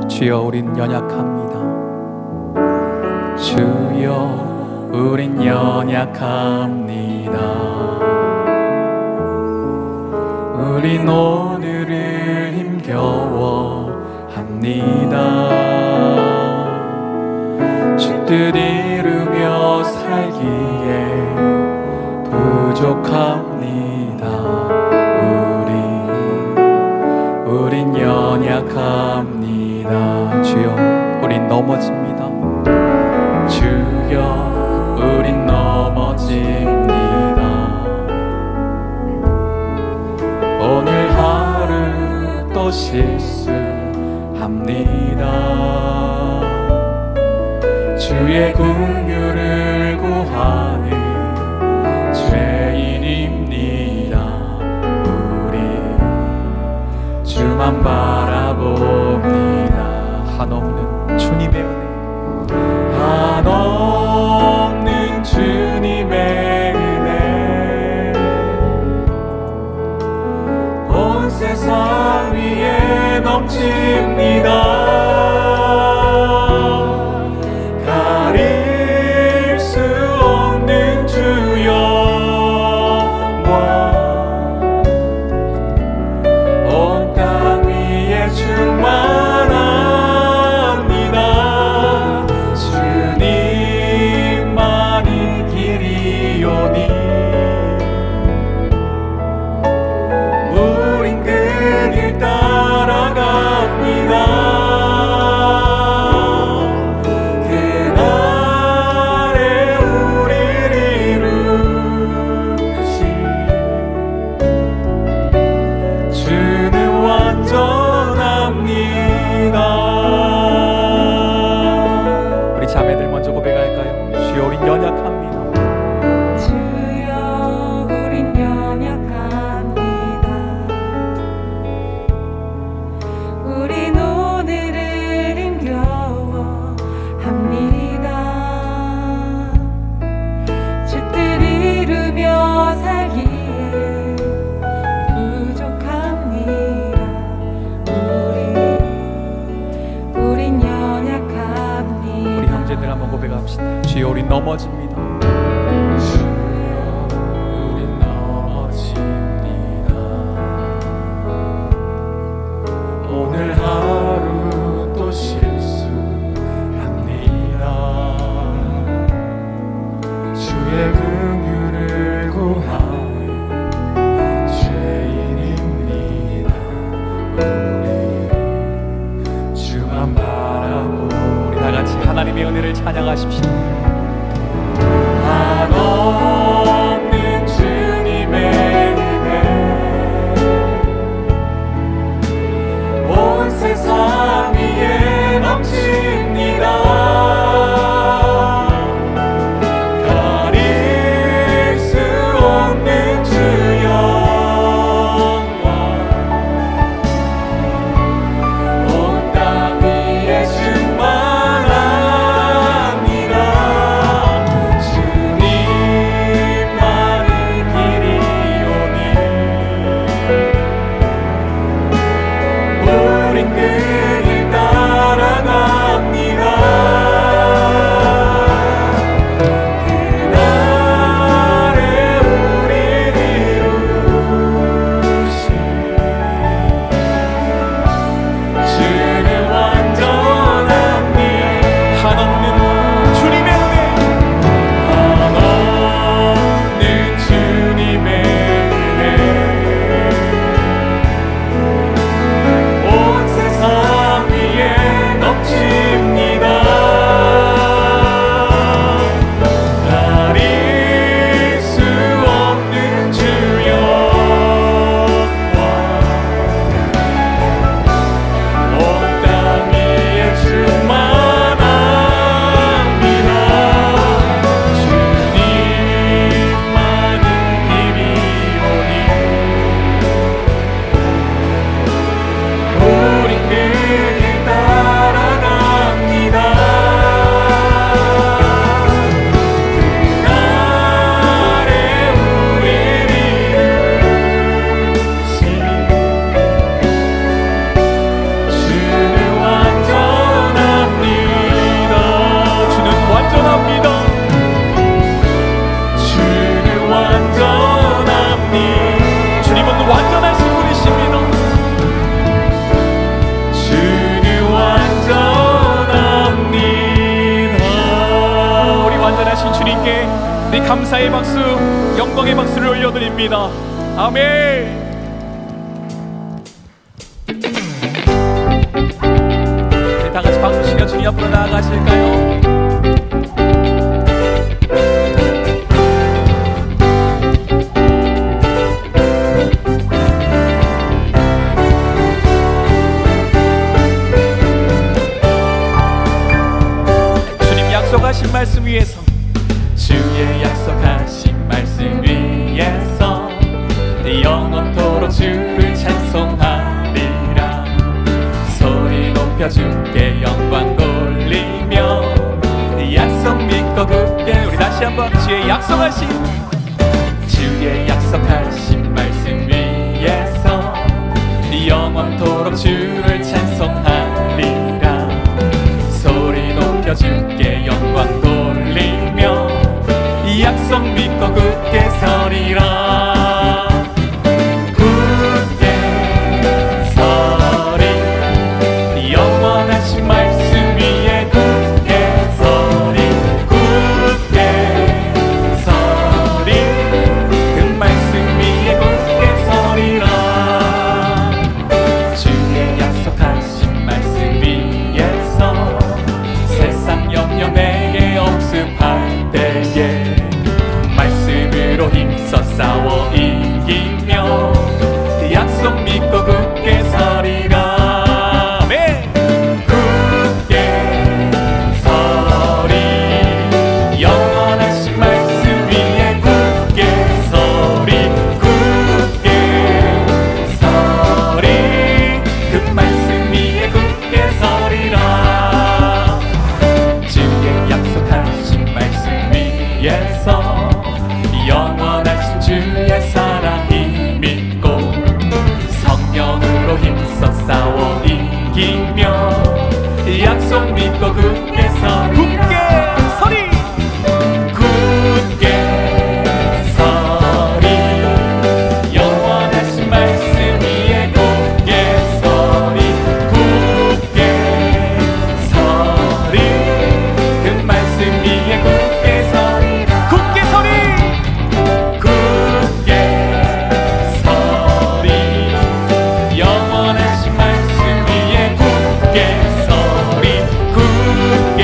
주여 우린 연약합니다. 주여 우린 연약합니다. 우린 오늘을 힘겨워합니다. 주 뜻 이루며 살기에 부족합니다. 우린 연약합니다. 주여 우린 넘어집니다. 주여 우린 넘어집니다. 오늘 하루 또 실수합니다. 주의 긍휼을 구하는 죄인입니다. 우리 주만 바라봅니다. 한없는 주님의 은혜, 한없는 주님의 은혜, 온 세상 위에 넘칩니다. 가릴 수 없는 주 영광, 온 땅 위에 충만합니다. 주님만이 길이오니 우린 그 길 따라갑니다. 주여 우린 넘어집니다. 주여 우린 넘어집니다. 오늘 하루 또 실수합니다. 주의 긍휼을 구하는 죄인입니다. 우리 주만 바라보고 우리 다같이 하나님의 은혜를 찬양하십시오. 한없는 주님의 은혜, 온 세상 위에 넘칩니다. 가릴 수 없는 주 영광, 온 땅 위에 온 세상 우리 감사의 박수, 영광의 박수를 올려드립니다. 아멘. 우리 다 같이 박수 치며 주님 앞으로 나아가실까요? 약속하신 말씀 위에서, 주의 약속하신 말씀 위에서 영원토록 주를 찬송하리라. 소리 높여 주께 영광 돌리며 약속 믿고 굳게. 우리 다시 한번 주의 약속하신 말씀 위에서 영원토록 주를 찬송하리라. 소리 높여 주께 영광 돌리며 약속 믿고 굳게 서리라. 굳게 서리, 영원하신 말씀 위에 굳게 서리. 굳게 서리, 그 말씀 위에 굳게 서리라. 주의 약속하신 말씀 위에서 세상 염려 내게 억습할 때에 말씀으로 힘써 싸워 이기며 약속 믿고 굳게 서리라. 아멘. 굳게 서리, 영원하신 말씀 위에 굳게 서리. 굳게 서리, 그 말씀 위에 굳게 서리라. 주의 약속하신 말씀 위에서 영원하신 주의 사랑이 믿고 성령으로 힘써 싸워 이기며 약속 믿고 굳게 서리. 굳게 서리, 영원하신 말씀 위에 굳게 서리. 굳게 서리, 그 말씀 위에 굳게 서리라. 굳게 서리. 굳게 서리, 영원하신 말씀 위에 굳게 서리. 굳게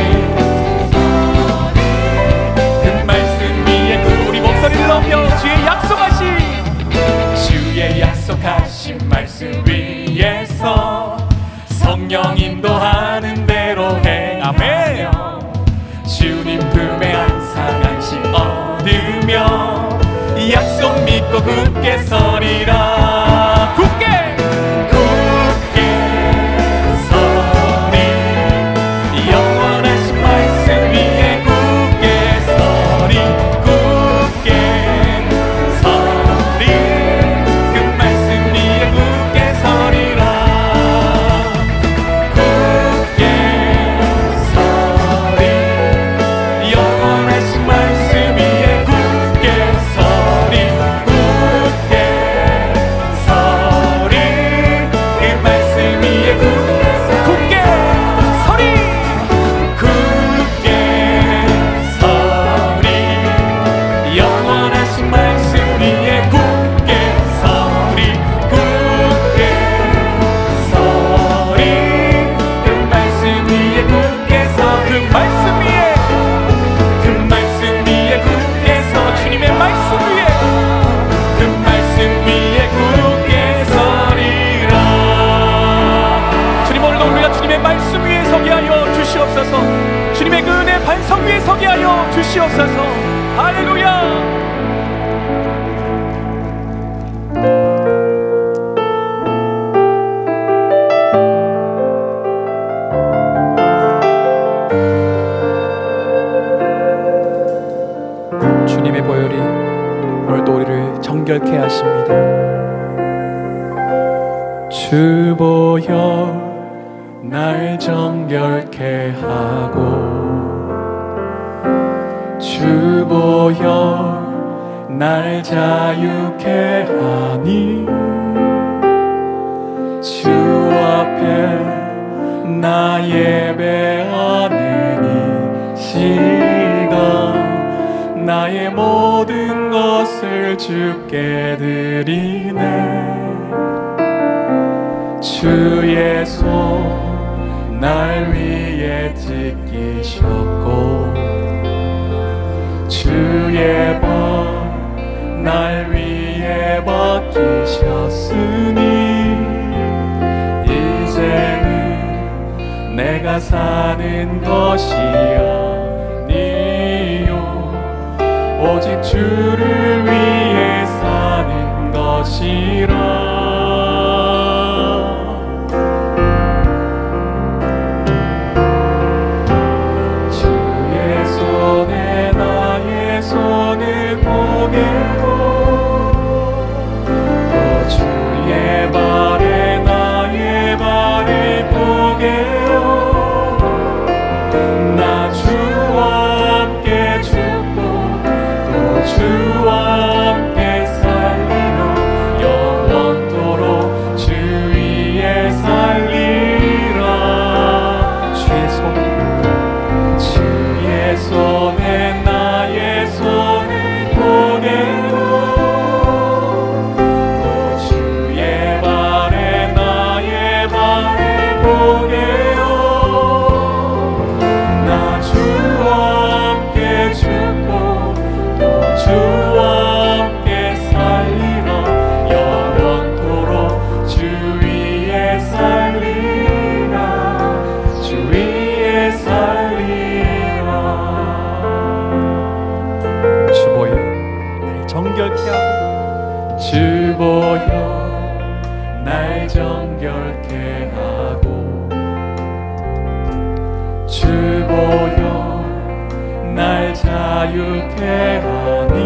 서리, 그 말씀 위에 우리 목소리를 높여 주의 약속하신 말씀 위에서 성령 인도하는 대로 행하며 주님 품에 항상 안식 얻으며 약속 믿고 굳게 서리라. 굳게 서리, 영원하신 말씀 위에 굳게 서리. 굳게 서리, 그 말씀 위에 굳게 서리라. 굳게 서리, 영원하신 말씀 위에 굳게 서리. 굳게 서리, 그 말씀 위에 굳게 서리. 굳게 서리, 영원하신 말씀 위에 굳게 서리. 굳게 서리, 그 말씀 위에 굳게 그 말씀 위에 굳게 서. 주님의 말씀 위에, 그 말씀 위에 굳게 서리라. 주님, 오늘도 우리가 주님의 말씀 위에 서게 하여 주시옵소서. 주님의 그 은혜 반석 위에 서게 하여 주시옵소서. 할렐루야. 주님의 보혈이 오늘도 우리를 정결케 하십니다. 주 보혈 날 정결케 하고, 주 보혈 날 자유케 하니, 주 앞에 나 예배하는 이 시간 나 것을 주께 드리네. 주의 손 날 위에 지키셨고 주의 발 날 위에 박히셨으니 이제는 내가 사는 것이 아니요 오직 주를 위해 사는 것이라. 주의 손에 나의 손을 보게요 또 주의 발에 나의 발을 보게요. 나 주와 함께 죽고 또 주와 함께 살리라. 영원토록 주 위에 살리라. 주의 손에 나의 손을 보게요 또 주의 발에 나의 발을 보게요. 나 주와 함께 죽고 또 주와 함께 살리라. 영원토록 주 위에 살리라. 주 위에 살리라. 주 보여 날 정결케 하고 주 보여 날 정결케 하고 주 보여 날 자유케 하니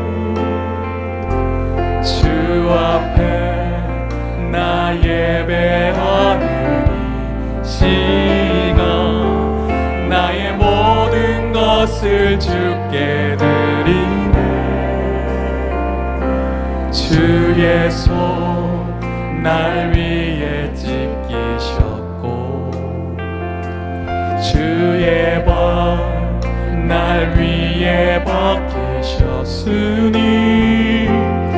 주 앞에 나 예배하는 이 시간 나의 모든 것을 주께 드리네. 주의 손 날 위에 지키셨고 주의 발 날 위에 박히셨으니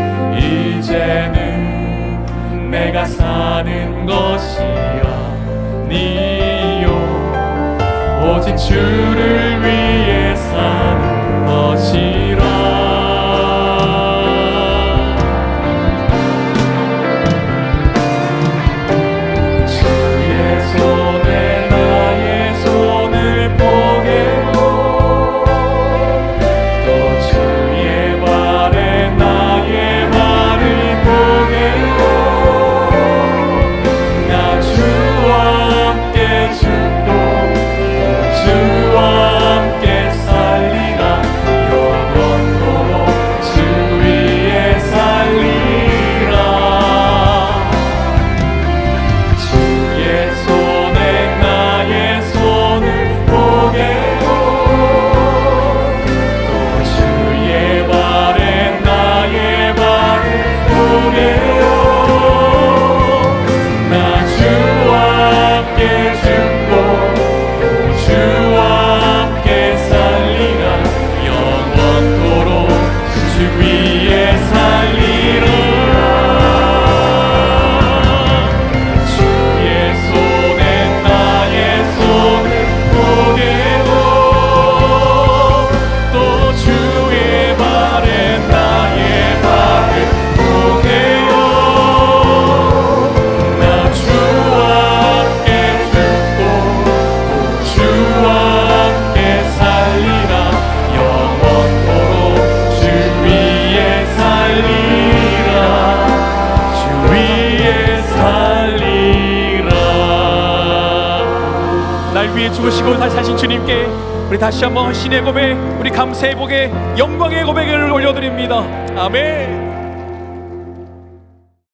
이제는 내가 사는 것이 아니요 오직 주를 위해 사는 것이라. 날 위해 죽으시고 다시 사신 주님께 우리 다시 한번 신의 고백, 우리 감사의 복에 영광의 고백을 올려드립니다. 아멘.